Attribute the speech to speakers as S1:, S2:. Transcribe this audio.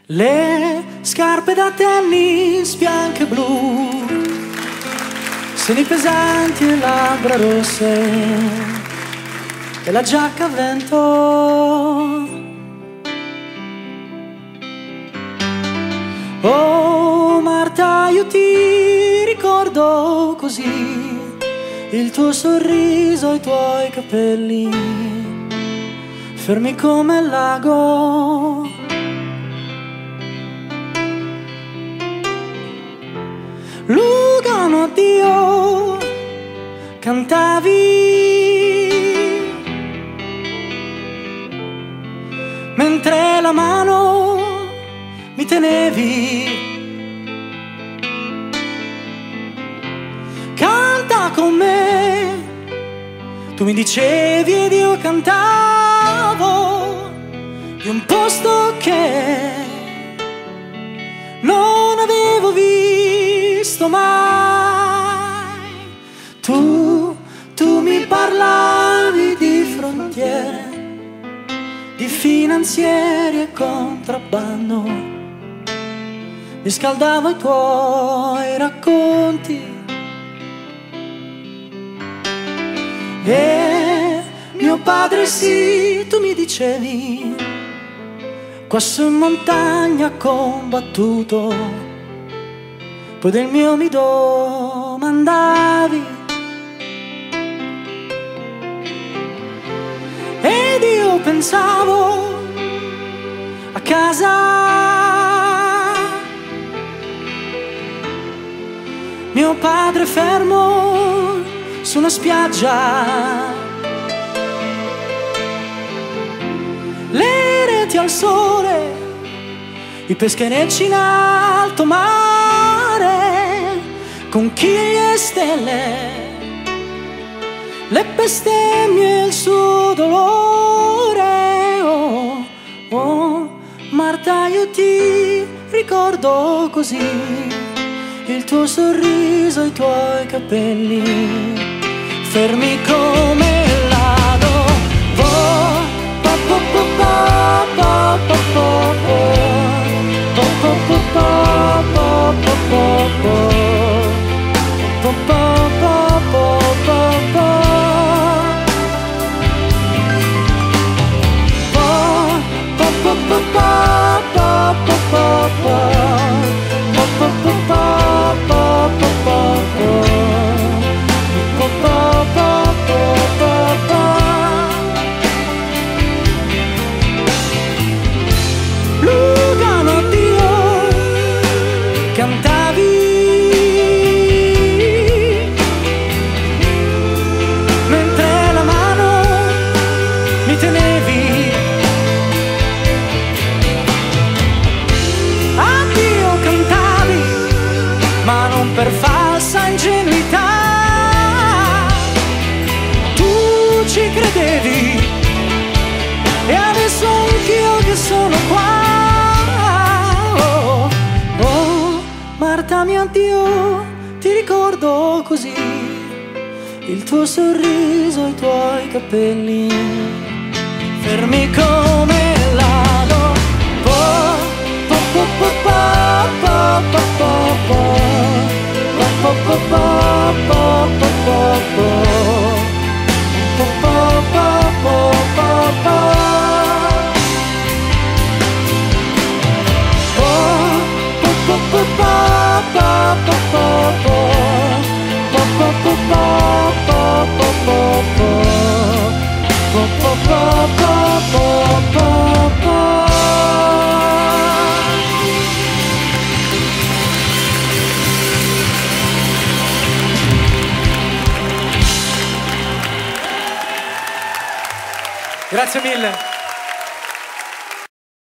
S1: Le scarpe da tennis bianche e blu, seni pesanti e labbra rosse e la giacca a vento. Oh Marta, io ti ricordo così, il tuo sorriso, i tuoi capelli fermi come il lago. Lugano addio cantavi, mentre la mano mi tenevi. Canta con me, tu mi dicevi ed io cantavo di un posto che non avevo visto mai. Tu mi parlavi di frontiere, di finanzieri e contrabbando, mi scaldavo i tuoi racconti e mio padre sì, tu mi dicevi, quassù in montagna ha combattuto, poi del mio mi domandavi ed io pensavo a casa, mio padre fermo su una spiaggia, le reti al sole, i pescherecci in alto mare, conchiglie e stelle, le bestemmie e il suo dolore. Oh, oh, Marta, io ti ricordo così, il tuo sorriso, i tuoi capelli fermi come il lago. Oh, po po po po po po po po po po po po Lugano addio cantavi, mentre la mano mi tenevi. Addio cantavi, ma non per falsa ingenuità, tu ci credevi e adesso anch'io che sono qua. Oh, oh, Marta mio addio, ti ricordo così, il tuo sorriso, i tuoi capelli fermi come il lago. Po, po, po, po, po, po, po, po, po, po, po, po, po, po, Grazie mille.